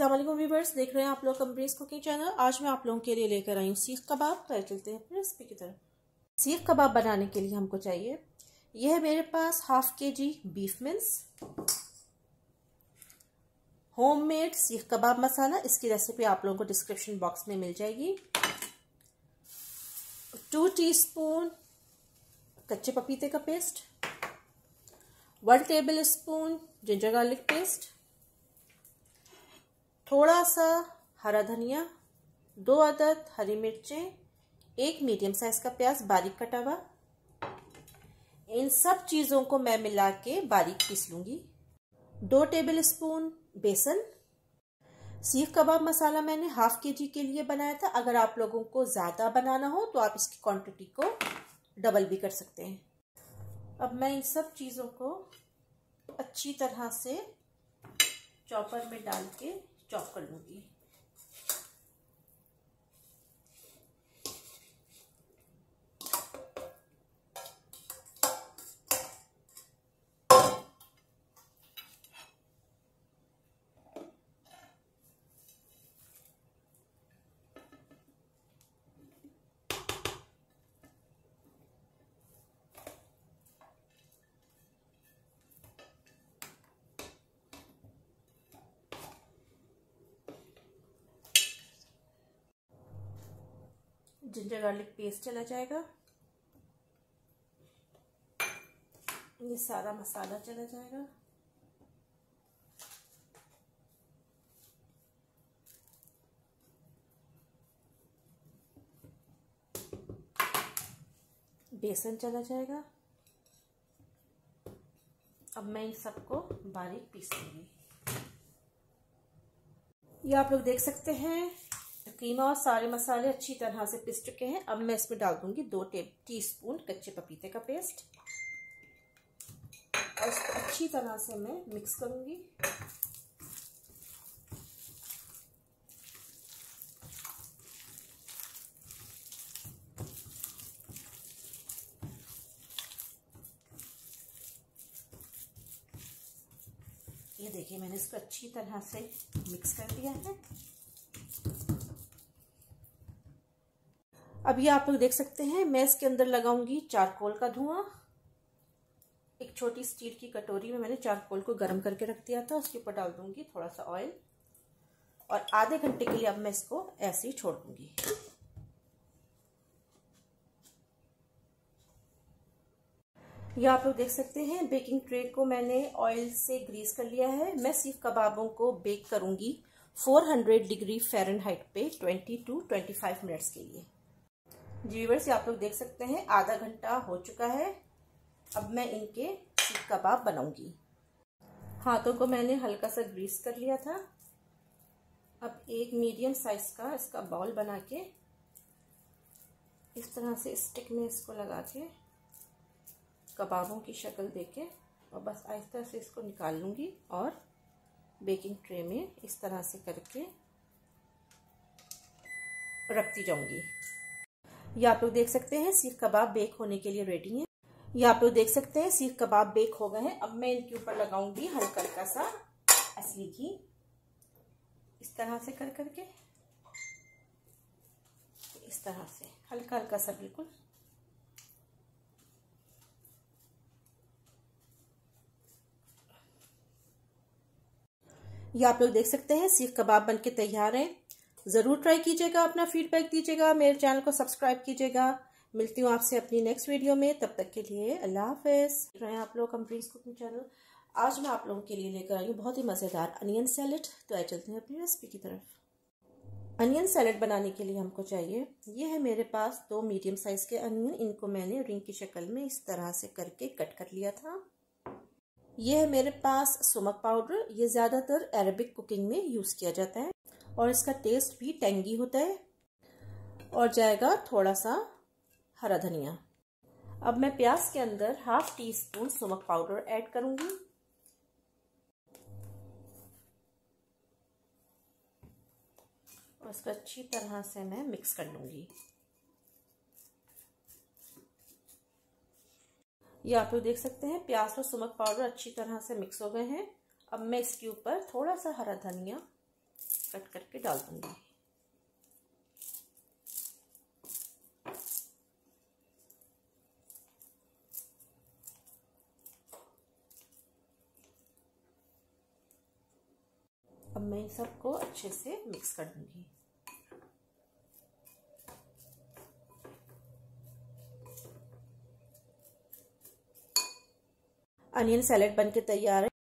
अस्सलाम वालेकुम व्यूअर्स, देख रहे हैं आप लोग कंप्रीज कुकिंग चैनल। आज मैं आप लोगों के लिए लेकर आई हूँ सीख कबाब। तो चलते हैं अपनी रेसिपी की तरफ। सीख कबाब बनाने के लिए हमको चाहिए, यह है मेरे पास ½ kg beef mince, homemade seekh kebab मसाला। इसकी रेसिपी आप लोगों को डिस्क्रिप्शन बॉक्स में मिल जाएगी। 2 टीस्पून कच्चे पपीते का paste, 1 tablespoon ginger garlic paste, थोड़ा सा हरा धनिया, 2 अदद हरी मिर्चें, 1 मीडियम साइज का प्याज बारीक कटा हुआ। इन सब चीज़ों को मैं मिला के बारीक पीस लूंगी। 2 टेबल स्पून बेसन। सीख कबाब मसाला मैंने ½ kg के लिए बनाया था। अगर आप लोगों को ज़्यादा बनाना हो तो आप इसकी क्वांटिटी को डबल भी कर सकते हैं। अब मैं इन सब चीज़ों को अच्छी तरह से चॉपर में डाल के चॉप कर लूंगी। जिंजर गार्लिक पेस्ट चला जाएगा, ये सारा मसाला चला जाएगा। बेसन चला जाएगा। अब मैं इन सबको बारीक पीस लूंगी। ये आप लोग देख सकते हैं कीमा और सारे मसाले अच्छी तरह से पिस चुके हैं। अब मैं इसमें डाल दूंगी 2 टीस्पून कच्चे पपीते का पेस्ट और इसको अच्छी तरह से मैं मिक्स करूंगी। ये देखिए मैंने इसको अच्छी तरह से मिक्स कर दिया है। अब ये आप लोग देख सकते हैं मैं इसके अंदर लगाऊंगी चारकोल का धुआं। एक छोटी स्टील की कटोरी में मैंने चारकोल को गर्म करके रख दिया था, उसके ऊपर डाल दूंगी थोड़ा सा ऑयल और आधे घंटे के लिए अब मैं इसको ऐसे ही छोड़ दूंगी। ये आप लोग देख सकते हैं बेकिंग ट्रे को मैंने ऑयल से ग्रीस कर लिया है। मैं सीख कबाबों को बेक करूंगी 400 डिग्री फ़ारेनहाइट पे 20 to 25 मिनट्स के लिए। व्यूअर्स आप लोग देख सकते हैं आधा घंटा हो चुका है। अब मैं इनके सीख कबाब बनाऊंगी। हाथों को मैंने हल्का सा ग्रीस कर लिया था। अब एक मीडियम साइज का इसका बॉल बना के इस तरह से स्टिक में इसको लगा के कबाबों की शक्ल देके और बस आहिस्ता से इसको निकाल लूंगी और बेकिंग ट्रे में इस तरह से करके रखती जाऊंगी। ये आप लोग देख सकते हैं सीख कबाब बेक होने के लिए रेडी है। ये आप लोग देख सकते हैं सीख कबाब बेक हो गए हैं। अब मैं इनके ऊपर लगाऊंगी हल्का हल्का सा असली घी, इस तरह से कर करके, इस तरह से हल्का हल्का सा बिल्कुल। ये आप लोग देख सकते हैं सीख कबाब बनके तैयार हैं। ज़रूर ट्राई कीजिएगा, अपना फीडबैक दीजिएगा, मेरे चैनल को सब्सक्राइब कीजिएगा। मिलती हूँ आपसे अपनी नेक्स्ट वीडियो में, तब तक के लिए अल्लाह हाफ़िज़। रहे आप लोग कंप्रीज कुकिंग चैनल। आज मैं आप लोगों के लिए लेकर आई हूँ बहुत ही मज़ेदार अनियन सैलेड। तो आइए चलते हैं अपनी रेसिपी की तरफ। अनियन सैलेड बनाने के लिए हमको चाहिए, ये है मेरे पास 2 मीडियम साइज़ के अनियन। इनको मैंने रिंग की शक्ल में इस तरह से करके कट कर लिया था। ये है मेरे पास सुमक पाउडर, ये ज़्यादातर अरबिक कुकिंग में यूज़ किया जाता है और इसका टेस्ट भी टेंगी होता है। और जाएगा थोड़ा सा हरा धनिया। अब मैं प्याज के अंदर ½ टीस्पून सुमक पाउडर ऐड करूंगी और इसको अच्छी तरह से मैं मिक्स कर लूंगी। ये आप लोग देख सकते हैं प्याज और सुमक पाउडर अच्छी तरह से मिक्स हो गए हैं। अब मैं इसके ऊपर थोड़ा सा हरा धनिया कट करके डाल दूंगी। अब मैं इन सबको अच्छे से मिक्स कर दूंगी। अनियन सैलेड बनके तैयार है।